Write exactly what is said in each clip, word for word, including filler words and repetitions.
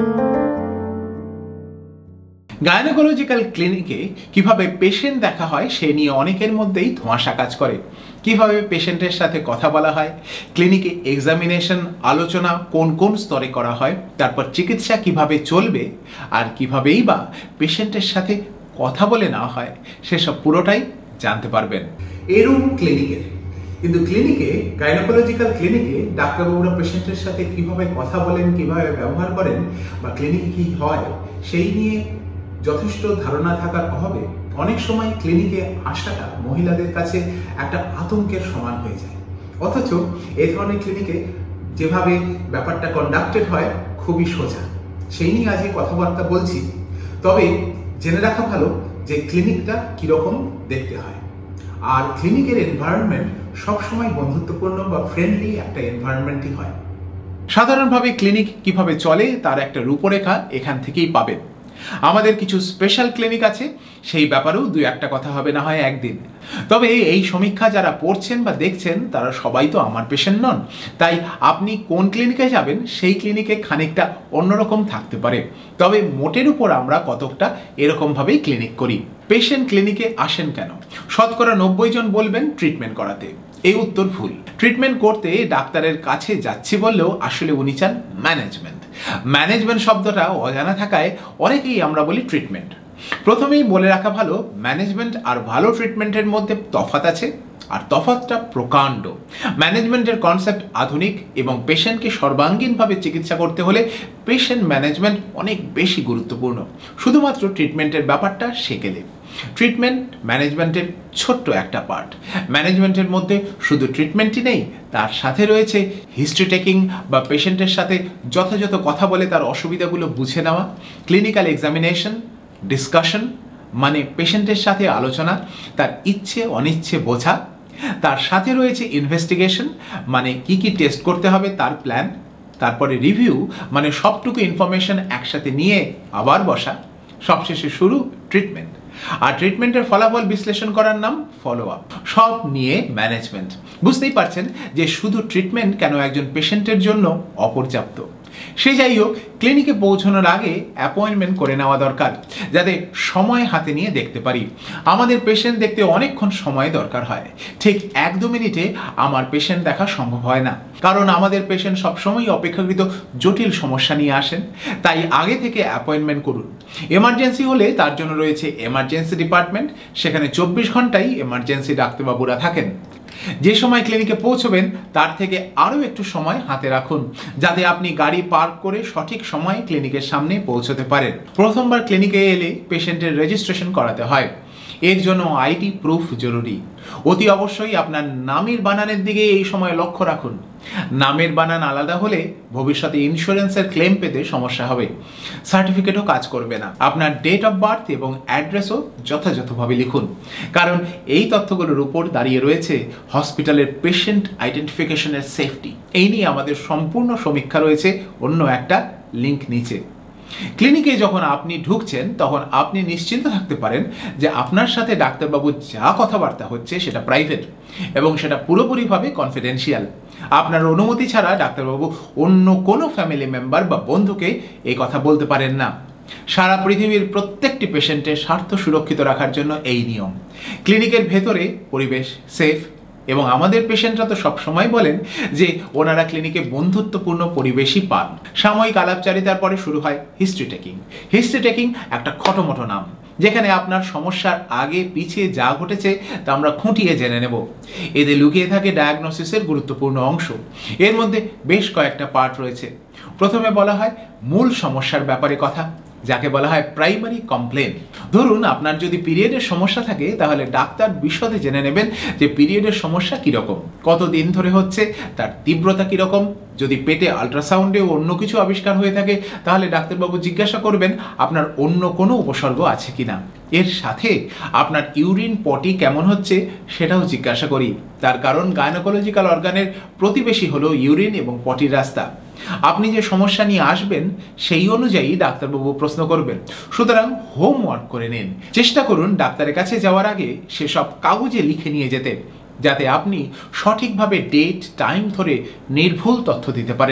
Gynaecological ক্লিনিকে কিভাবে patient দেখা হয় সে নিয়ে অনেকের মধ্যেই ধোঁয়াশা কাজ করে। কিভাবে পেশেন্টের সাথে কথা বলা হয়, ক্লিনিকে এক্সামিনেশন আলোচনা কোন কোন স্তরে করা হয়, তারপর চিকিৎসা কিভাবে চলবে আর কিভাবেই বা পেশেন্টের সাথে কথা বলে নেওয়া হয়, সেসব পুরোটাই জানতে পারবেন এরকম ক্লিনিকের। কিন্তু ক্লিনিকে গাইনোকোলজিক্যাল ক্লিনিকে ডাক্তারবাবুরা পেশেন্টের সাথে কিভাবে কথা বলেন, কিভাবে ব্যবহার করেন বা ক্লিনিকে কি হয় সেই নিয়ে যথেষ্ট ধারণা থাকার অভাবে অনেক সময় ক্লিনিকে আসাটা মহিলাদের কাছে একটা আতঙ্কের সমান হয়ে যায়। অথচ এই ধরনের ক্লিনিকে যেভাবে ব্যাপারটা কন্ডাক্টেড হয় খুবই সোজা, সেই নিয়ে আজকে কথাবার্তা বলছি। তবে জেনে রাখা ভালো যে ক্লিনিকটা কীরকম দেখতে হয়, আর ক্লিনিকের এনভায়রনমেন্ট সবসময় বন্ধুত্বপূর্ণ বা ফ্রেন্ডলি একটা এনভায়রনমেন্টই হয়। সাধারণভাবে ক্লিনিক কিভাবে চলে তার একটা রূপরেখা এখান থেকেই পাবেন। আমাদের কিছু স্পেশাল ক্লিনিক আছে, সেই ব্যাপারেও দুই একটা কথা হবে না হয় একদিন। তবে এই সমীক্ষা যারা পড়ছেন বা দেখছেন তারা সবাই তো আমার পেশেন্ট নন, তাই আপনি কোন ক্লিনিকে যাবেন সেই ক্লিনিকে খানিকটা অন্যরকম থাকতে পারে। তবে মোটের উপর আমরা কতকটা এরকমভাবেই ক্লিনিক করি। পেশেন্ট ক্লিনিকে আসেন কেন? শতকরা নব্বই জন বলবেন ট্রিটমেন্ট করাতে। এই উত্তর ভুল। ট্রিটমেন্ট করতে ডাক্তারের কাছে যাচ্ছি বললেও আসলে উনি চান ম্যানেজমেন্ট। ম্যানেজমেন্ট শব্দটা অজানা থাকায় অনেকেই আমরা বলি ট্রিটমেন্ট। প্রথমেই বলে রাখা ভালো, ম্যানেজমেন্ট আর ভালো ট্রিটমেন্টের মধ্যে তফাৎ আছে, আর তফাৎটা প্রকাণ্ড। ম্যানেজমেন্টের কনসেপ্ট আধুনিক এবং পেশেন্টকে সর্বাঙ্গীনভাবে চিকিৎসা করতে হলে পেশেন্ট ম্যানেজমেন্ট অনেক বেশি গুরুত্বপূর্ণ। শুধুমাত্র ট্রিটমেন্টের ব্যাপারটা সেকেলে। ট্রিটমেন্ট ম্যানেজমেন্টের ছোট্ট একটা পার্ট। ম্যানেজমেন্টের মধ্যে শুধু ট্রিটমেন্টই নেই, তার সাথে রয়েছে হিস্ট্রি টেকিং বা পেশেন্টের সাথে যথাযথ কথা বলে তার অসুবিধাগুলো বুঝে নেওয়া, ক্লিনিক্যাল এক্সামিনেশন, ডিসকাশন মানে পেশেন্টের সাথে আলোচনা, তার ইচ্ছে অনিচ্ছে বোঝা, তার সাথে রয়েছে ইনভেস্টিগেশন মানে কি কি টেস্ট করতে হবে তার প্ল্যান, তারপরে রিভিউ মানে সবটুকু ইনফরমেশন একসাথে নিয়ে আবার বসা, সবশেষে শুরু ট্রিটমেন্ট। আর ট্রিটমেন্টের ফলাফল বিশ্লেষণ করার নাম ফলো আপ। সব নিয়ে ম্যানেজমেন্ট। বুঝতেই পারছেন যে শুধু ট্রিটমেন্ট কেন একজন পেশেন্টের জন্য অপর্যাপ্ত। সে যাই হোক, ক্লিনিকে পৌঁছানোর আগে অ্যাপয়েন্টমেন্ট করে নেওয়া দরকার, যাতে সময় হাতে নিয়ে দেখতে পারি। আমাদের পেশেন্ট দেখতে অনেকক্ষণ সময় দরকার হয়। ঠিক এক দু মিনিটে আমার পেশেন্ট দেখা সম্ভব হয় না, কারণ আমাদের পেশেন্ট সবসময় অপেক্ষাকৃত জটিল সমস্যা নিয়ে আসেন। তাই আগে থেকে অ্যাপয়েন্টমেন্ট করুন। এমার্জেন্সি হলে তার জন্য রয়েছে এমার্জেন্সি ডিপার্টমেন্ট, সেখানে চব্বিশ ঘন্টাই এমার্জেন্সি ডাক্তারবাবুরা থাকেন। যে সময় ক্লিনিকে পৌঁছবেন তার থেকে আরও একটু সময় হাতে রাখুন, যাতে আপনি গাড়ি পার্ক করে সঠিক সময়ে ক্লিনিকের সামনে পৌঁছতে পারেন। প্রথমবার ক্লিনিকে এলে পেশেন্টের রেজিস্ট্রেশন করাতে হয়। এর জন্য আইডি প্রুফ জরুরি। অতি অবশ্যই আপনার নামের বানানের দিকে এই সময় লক্ষ্য রাখুন। নামের বানান আলাদা হলে ভবিষ্যতে ইন্স্যুরেন্সের ক্লেম পেতে সমস্যা হবে। সার্টিফিকেটও কাজ করবে না। আপনার ডেট অফ বার্থ এবং অ্যাড্রেসও যথাযথভাবে লিখুন, কারণ এই তথ্যগুলোর উপর দাঁড়িয়ে রয়েছে হসপিটালের পেশেন্ট আইডেন্টিফিকেশনের সেফটি। এই নিয়ে আমাদের সম্পূর্ণ সমীক্ষা রয়েছে অন্য একটা লিঙ্ক নিচে। ক্লিনিকে যখন আপনি ঢুকছেন তখন আপনি নিশ্চিন্ত থাকতে পারেন যে আপনার সাথে ডাক্তারবাবু যা কথাবার্তা হচ্ছে সেটা প্রাইভেট এবং সেটা পুরোপুরিভাবে কনফিডেন্সিয়াল। আপনার অনুমতি ছাড়া ডাক্তারবাবু অন্য কোনো ফ্যামিলি মেম্বার বা বন্ধুকে এই কথা বলতে পারেন না। সারা পৃথিবীর প্রত্যেকটি পেশেন্টের স্বার্থ সুরক্ষিত রাখার জন্য এই নিয়ম। ক্লিনিকের ভেতরে পরিবেশ সেফ, এবং আমাদের পেশেন্টরা তো সবসময় বলেন যে ওনারা ক্লিনিকে বন্ধুত্বপূর্ণ পরিবেশই পান। সাময়িক আলাপচারিতার পরে শুরু হয় হিস্ট্রি টেকিং। হিস্ট্রি টেকিং একটা খটোমটো নাম, যেখানে আপনার সমস্যার আগে পিছিয়ে যা ঘটেছে তা আমরা খুঁটিয়ে জেনে নেব। এতে লুকিয়ে থাকে ডায়াগনোসিসের গুরুত্বপূর্ণ অংশ। এর মধ্যে বেশ কয়েকটা পার্ট রয়েছে। প্রথমে বলা হয় মূল সমস্যার ব্যাপারে কথা, যাকে বলা হয় প্রাইমারি কমপ্লেন। ধরুন আপনার যদি পিরিয়ডের সমস্যা থাকে, তাহলে ডাক্তার বিশদে জেনে নেবেন যে পিরিয়ডের সমস্যা কীরকম, কতদিন ধরে হচ্ছে, তার তীব্রতা কীরকম। যদি পেটে আল্ট্রাসাউন্ডেও অন্য কিছু আবিষ্কার হয়ে থাকে, তাহলে ডাক্তারবাবু জিজ্ঞাসা করবেন আপনার অন্য কোনো উপসর্গ আছে কিনা। এর সাথে আপনার ইউরিন পটি কেমন হচ্ছে সেটাও জিজ্ঞাসা করি। তার কারণ গাইনোকোলজিক্যাল অর্গানের প্রতিবেশী হলো ইউরিন এবং পটির রাস্তা। আপনি যে সমস্যা নিয়ে আসবেন সেই অনুযায়ী ডাক্তারবাবু প্রশ্ন করবেন। সুতরাং হোমওয়ার্ক করে নিন। চেষ্টা করুন ডাক্তারের কাছে যাওয়ার আগে সেসব কাগজে লিখে নিয়ে যেতে, যাতে আপনি সঠিকভাবে ডেট টাইম ধরে নির্ভুল তথ্য দিতে পারেন।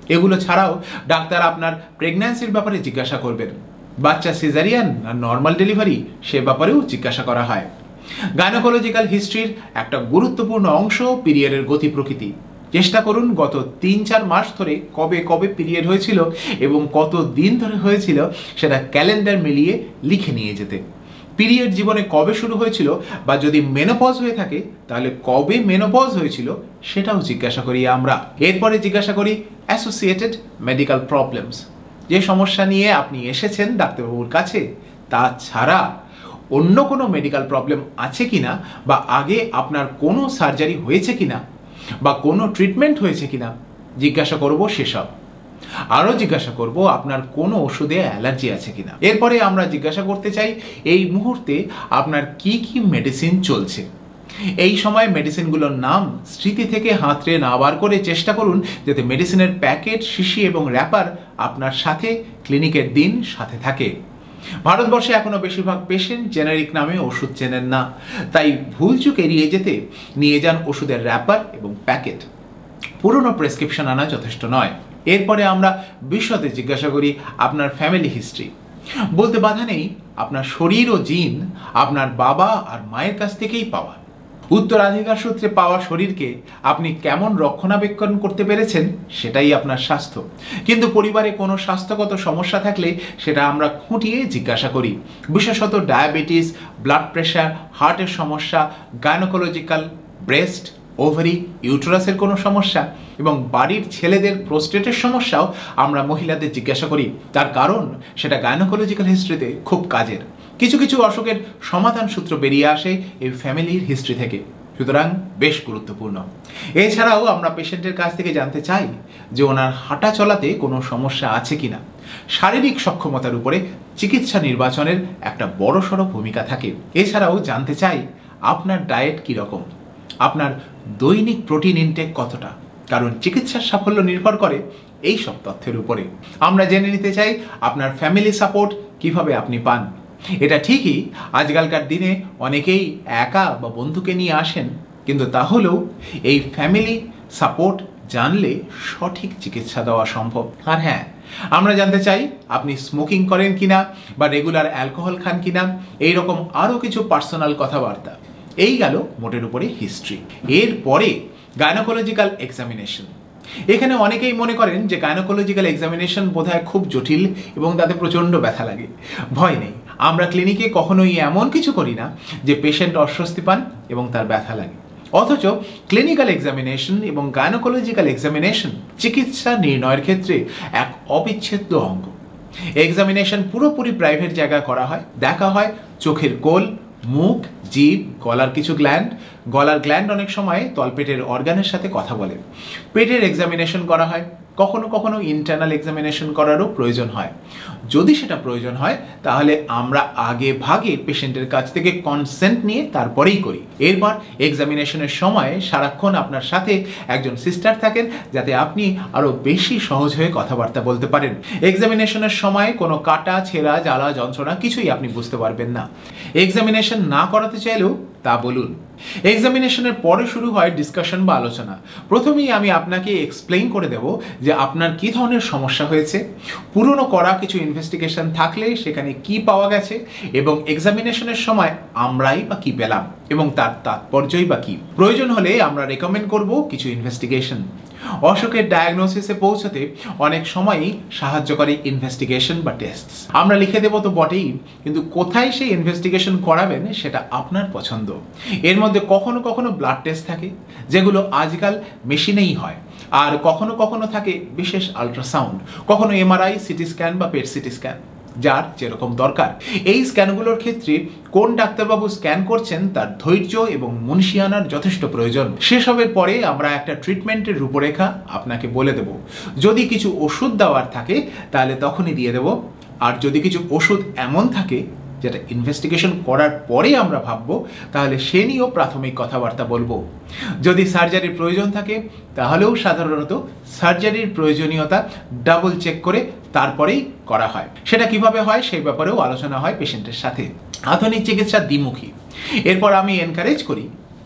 এগুলো ছাড়াও ডাক্তার আপনার প্রেগন্যান্সির ব্যাপারে জিজ্ঞাসা করবেন, বাচ্চা সিজারিয়ান না নর্মাল ডেলিভারি সে ব্যাপারেও জিজ্ঞাসা করা হয়। গাইনোকোলজিক্যাল হিস্ট্রির একটা গুরুত্বপূর্ণ অংশ পিরিয়ডের গতি প্রকৃতি। চেষ্টা করুন গত তিন চার মাস ধরে কবে কবে পিরিয়ড হয়েছিল এবং কত দিন ধরে হয়েছিল সেটা ক্যালেন্ডার মিলিয়ে লিখে নিয়ে যেতে। পিরিয়ড জীবনে কবে শুরু হয়েছিল বা যদি মেনোপজ হয়ে থাকে তাহলে কবে মেনোপজ হয়েছিল সেটাও জিজ্ঞাসা করি আমরা। এরপরে জিজ্ঞাসা করি অ্যাসোসিয়েটেড মেডিকেল প্রবলেমস, যে সমস্যা নিয়ে আপনি এসেছেন ডাক্তারবাবুর কাছে তা ছাড়া অন্য কোনো মেডিকেল প্রবলেম আছে কিনা, বা আগে আপনার কোনো সার্জারি হয়েছে কিনা বা কোনো ট্রিটমেন্ট হয়েছে কিনা জিজ্ঞাসা করব সেসব। আরও জিজ্ঞাসা করব আপনার কোনো ওষুধে অ্যালার্জি আছে কিনা। এরপরে আমরা জিজ্ঞাসা করতে চাই এই মুহূর্তে আপনার কি কি মেডিসিন চলছে। এই সময় মেডিসিনগুলোর নাম স্মৃতি থেকে হাতড়ে না বার করে চেষ্টা করুন যাতে মেডিসিনের প্যাকেট, শিশি এবং র্যাপার আপনার সাথে ক্লিনিকের দিন সাথে থাকে। ভারতবর্ষে এখনো বেশিরভাগ পেশেন্ট জেনারিক নামে ওষুধ চেনেন না, তাই ভুলচুক এড়িয়ে যেতে নিয়ে যান ওষুধের র্যাপার এবং প্যাকেট। পুরনো প্রেসক্রিপশন আনা যথেষ্ট নয়। এরপরে আমরা বিশদে জিজ্ঞাসা করি আপনার ফ্যামিলি হিস্ট্রি। বলতে বাধা নেই আপনার শরীর ও জিন আপনার বাবা আর মায়ের কাছ থেকেই পাওয়া। উত্তরাধিকার সূত্রে পাওয়া শরীরকে আপনি কেমন রক্ষণাবেক্ষণ করতে পেরেছেন সেটাই আপনার স্বাস্থ্য। কিন্তু পরিবারে কোনো স্বাস্থ্যগত সমস্যা থাকলে সেটা আমরা খুঁটিয়ে জিজ্ঞাসা করি, বিশেষত ডায়াবেটিস, ব্লাড প্রেশার, হার্টের সমস্যা, গাইনোকোলজিক্যাল, ব্রেস্ট, ওভারি, ইউটেরাসের কোনো সমস্যা এবং বাড়ির ছেলেদের প্রোস্টেটের সমস্যাও আমরা মহিলাদের জিজ্ঞাসা করি। তার কারণ সেটা গাইনোকোলজিক্যাল হিস্ট্রিতে খুব কাজের। কিছু কিছু অসুখের সমাধান সূত্র বেরিয়ে আসে এই ফ্যামিলির হিস্ট্রি থেকে, সুতরাং বেশ গুরুত্বপূর্ণ। এছাড়াও আমরা পেশেন্টের কাছ থেকে জানতে চাই যে ওনার হাঁটা চলাতে কোনো সমস্যা আছে কিনা। শারীরিক সক্ষমতার উপরে চিকিৎসা নির্বাচনের একটা বড়সড় ভূমিকা থাকে। এছাড়াও জানতে চাই আপনার ডায়েট কীরকম, আপনার দৈনিক প্রোটিন ইনটেক কতটা, কারণ চিকিৎসার সাফল্য নির্ভর করে এই সব তথ্যের উপরে। আমরা জেনে নিতে চাই আপনার ফ্যামিলি সাপোর্ট কিভাবে আপনি পান। এটা ঠিকই আজকালকার দিনে অনেকেই একা বা বন্ধুকে নিয়ে আসেন, কিন্তু তাহলেও এই ফ্যামিলি সাপোর্ট জানলে সঠিক চিকিৎসা দেওয়া সম্ভব। আর হ্যাঁ, আমরা জানতে চাই আপনি স্মোকিং করেন কিনা বা রেগুলার অ্যালকোহল খান কিনা, এইরকম আরও কিছু পার্সোনাল কথাবার্তা। এই গেল মোটের উপরে হিস্ট্রি। এরপরে গাইনোকোলজিক্যাল এক্সামিনেশন। এখানে অনেকেই মনে করেন যে গাইনোকোলজিক্যাল এক্সামিনেশন বোধহয় খুব জটিল এবং তাতে প্রচণ্ড ব্যথা লাগে। ভয় নেই, আমরা ক্লিনিকে কখনোই এমন কিছু করি না যে পেশেন্ট অস্বস্তি পান এবং তার ব্যথা লাগে। অথচ ক্লিনিক্যাল এক্সামিনেশন এবং গাইনোকোলজিক্যাল এক্সামিনেশন চিকিৎসা নির্ণয়ের ক্ষেত্রে এক অবিচ্ছেদ্য অঙ্গ। এক্সামিনেশন পুরোপুরি প্রাইভেট জায়গায় করা হয়। দেখা হয় চোখের কোল, মুখ, জিভ, গলার কিছু গ্ল্যান্ড। গলার গ্ল্যান্ড অনেক সময় তলপেটের অর্গানের সাথে কথা বলে। পেটের এক্সামিনেশন করা হয়। কখনো কখনো ইন্টারনাল এক্সামিনেশন করারও প্রয়োজন হয়। যদি সেটা প্রয়োজন হয় তাহলে আমরা আগে ভাগে পেশেন্টের কাছ থেকে কনসেন্ট নিয়ে তারপরেই করি। এরপর এক্সামিনেশনের সময় সারাক্ষণ আপনার সাথে একজন সিস্টার থাকেন যাতে আপনি আরও বেশি সহজ হয়ে কথাবার্তা বলতে পারেন। এক্সামিনেশনের সময় কোনো কাটা, ছেঁড়া, জ্বালা, যন্ত্রণা কিছুই আপনি বুঝতে পারবেন না। এক্সামিনেশন না করাতে চাইলেও তা বলুন। এক্সামিনেশনের পরে শুরু হয় ডিসকাশন বা আলোচনা। প্রথমেই আমি আপনাকে এক্সপ্লেইন করে দেব যে আপনার কী ধরনের সমস্যা হয়েছে, পুরনো করা কিছু ইনভেস্টিগেশন থাকলে সেখানে কি পাওয়া গেছে এবং এক্সামিনেশনের সময় আমরাই বা কি পেলাম এবং তার তাৎপর্যই বা কি। প্রয়োজন হলে আমরা রেকমেন্ড করব কিছু ইনভেস্টিগেশন। অসুখের ডায়াগনোসিসে পৌঁছতে অনেক সময়ই সাহায্য করে ইনভেস্টিগেশন বা টেস্ট। আমরা লিখে দেবো তো বটেই, কিন্তু কোথায় সেই ইনভেস্টিগেশন করাবেন সেটা আপনার পছন্দ। এর মধ্যে কখনো কখনো ব্লাড টেস্ট থাকে যেগুলো আজকাল মেশিনেই হয়, আর কখনো কখনো থাকে বিশেষ আল্ট্রাসাউন্ড, কখনো এমআরআই, সিটি স্ক্যান বা পেট সিটি স্ক্যান, যার যেরকম দরকার। এই স্ক্যানগুলোর ক্ষেত্রে কোন ডাক্তারবাবু স্ক্যান করছেন তার ধৈর্য এবং মুনশিয়ানার যথেষ্ট প্রয়োজন। সেসবের পরে আমরা একটা ট্রিটমেন্টের রূপরেখা আপনাকে বলে দেব। যদি কিছু ওষুধ দেওয়ার থাকে তাহলে তখনই দিয়ে দেব, আর যদি কিছু ওষুধ এমন থাকে যেটা ইনভেস্টিগেশন করার পরে আমরা ভাববো তাহলে সে নিয়েও প্রাথমিক কথাবার্তা বলবো। যদি সার্জারির প্রয়োজন থাকে তাহলেও সাধারণত সার্জারির প্রয়োজনীয়তা ডাবল চেক করে তারপরেই করা হয়। সেটা কিভাবে হয় সেই ব্যাপারেও আলোচনা হয় পেশেন্টের সাথে। আধুনিক চিকিৎসা দ্বিমুখী। এরপর আমি এনকারেজ করি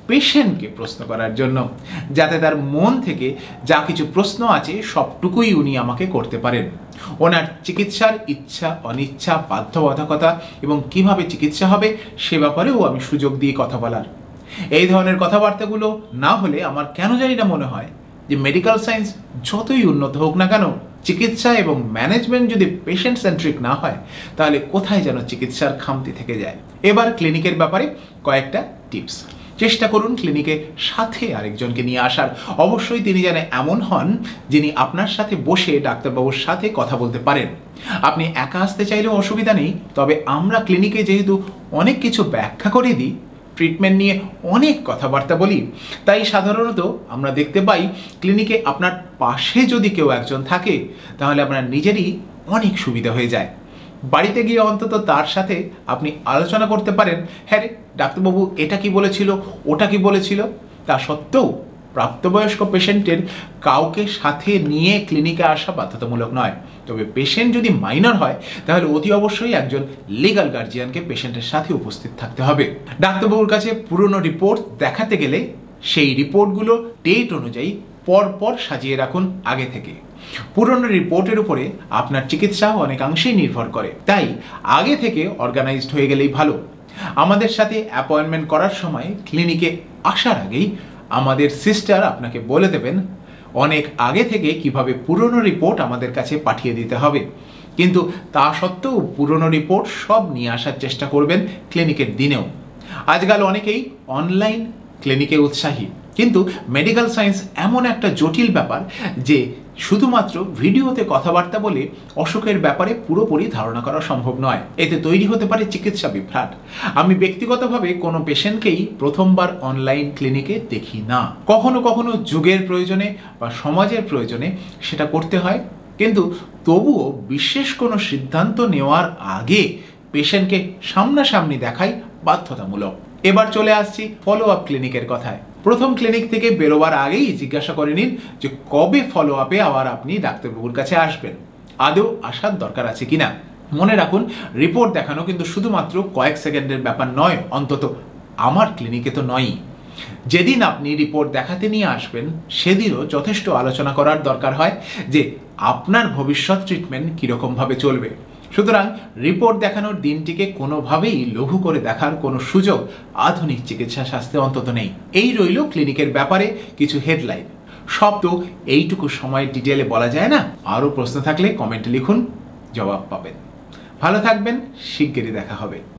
পেশেন্টকে প্রশ্ন করার জন্য, যাতে তার মন থেকে যা কিছু প্রশ্ন আছে সবটুকুই উনি আমাকে করতে পারেন। ওনার চিকিৎসার ইচ্ছা, অনিচ্ছা, বাধ্যবাধকতা এবং কিভাবে চিকিৎসা হবে সে ব্যাপারেও আমি সুযোগ দিয়ে কথা বলার। এই ধরনের কথাবার্তাগুলো না হলে আমার কেন জানি না মনে হয় যে মেডিকেল সায়েন্স যতই উন্নত হোক না কেন, চিকিৎসা এবং ম্যানেজমেন্ট যদি পেশেন্ট সেন্ট্রিক না হয় তাহলে কোথায় যেন চিকিৎসার খামতি থেকে যায়। এবার ক্লিনিকের ব্যাপারে কয়েকটা টিপস। চেষ্টা করুন ক্লিনিকে সাথে আরেকজনকে নিয়ে আসার। অবশ্যই তিনি যেন এমন হন যিনি আপনার সাথে বসে ডাক্তারবাবুর সাথে কথা বলতে পারেন। আপনি একা আসতে চাইলেও অসুবিধা নেই, তবে আমরা ক্লিনিকে যেহেতু অনেক কিছু ব্যাখ্যা করে দিই, ট্রিটমেন্ট নিয়ে অনেক কথাবার্তা বলি, তাই সাধারণত আমরা দেখতে পাই ক্লিনিকে আপনার পাশে যদি কেউ একজন থাকে তাহলে আপনার নিজেরই অনেক সুবিধা হয়ে যায়। বাড়িতে গিয়ে অন্তত তার সাথে আপনি আলোচনা করতে পারেন, হ্যাঁ রে ডাক্তারবাবু এটা কি বলেছিল, ওটা কি বলেছিল। তা সত্ত্বেও প্রাপ্তবয়স্ক পেশেন্টের কাউকে সাথে নিয়ে ক্লিনিকে আসা বাধ্যতামূলক নয়, তবে পেশেন্ট যদি মাইনর হয় তাহলে অতি অবশ্যই একজন লিগ্যাল গার্জিয়ানকে পেশেন্টের সাথে উপস্থিত থাকতে হবে। ডাক্তারবাবুর কাছে পুরনো রিপোর্ট দেখাতে গেলে সেই রিপোর্টগুলো ডেট অনুযায়ী পরপর সাজিয়ে রাখুন আগে থেকে। পুরনো রিপোর্টের উপরে আপনার চিকিৎসা অনেকাংশেই নির্ভর করে, তাই আগে থেকে অর্গানাইজড হয়ে গেলেই ভালো। আমাদের সাথে অ্যাপয়েন্টমেন্ট করার সময় ক্লিনিকে আসার আগেই আমাদের সিস্টার আপনাকে বলে দেবেন অনেক আগে থেকে কিভাবে পুরনো রিপোর্ট আমাদের কাছে পাঠিয়ে দিতে হবে। কিন্তু তা সত্ত্বেও পুরনো রিপোর্ট সব নিয়ে আসার চেষ্টা করবেন ক্লিনিকের দিনেও। আজকাল অনেকেই অনলাইন ক্লিনিকে উৎসাহী, কিন্তু মেডিকেল সায়েন্স এমন একটা জটিল ব্যাপার যে শুধুমাত্র ভিডিওতে কথাবার্তা বলে অসুখের ব্যাপারে পুরোপুরি ধারণা করা সম্ভব নয়। এতে তৈরি হতে পারে চিকিৎসা বিভ্রাট। আমি ব্যক্তিগতভাবে কোনো পেশেন্টকেই প্রথমবার অনলাইন ক্লিনিকে দেখি না। কখনো কখনো যুগের প্রয়োজনে বা সমাজের প্রয়োজনে সেটা করতে হয়, কিন্তু তবুও বিশেষ কোনো সিদ্ধান্ত নেওয়ার আগে পেশেন্টকে সামনাসামনি দেখাই বাধ্যতামূলক। এবার চলে আসছি ফলো আপ ক্লিনিকের কথায়। প্রথম ক্লিনিক থেকে বেরোবার আগেই জিজ্ঞাসা করে নিন যে কবে ফলো আপে আবার আপনি ডাক্তারবাবুর কাছে আসবেন, আদৌ আসার দরকার আছে কিনা। মনে রাখুন, রিপোর্ট দেখানো কিন্তু শুধুমাত্র কয়েক সেকেন্ডের ব্যাপার নয়, অন্তত আমার ক্লিনিকে তো নয়ই। যেদিন আপনি রিপোর্ট দেখাতে নিয়ে আসবেন সেদিনও যথেষ্ট আলোচনা করার দরকার হয় যে আপনার ভবিষ্যৎ ট্রিটমেন্ট কীরকমভাবে চলবে। সুতরাং রিপোর্ট দেখানোর দিনটিকে কোনোভাবেই লঘু করে দেখার কোনো সুযোগ আধুনিক চিকিৎসা শাস্ত্রে অন্তত নেই। এই রইল ক্লিনিকের ব্যাপারে কিছু হেডলাইন। সব তো এইটুকু সময় ডিটেলে বলা যায় না। আরও প্রশ্ন থাকলে কমেন্টে লিখুন, জবাব পাবেন। ভালো থাকবেন, শিগগিরই দেখা হবে।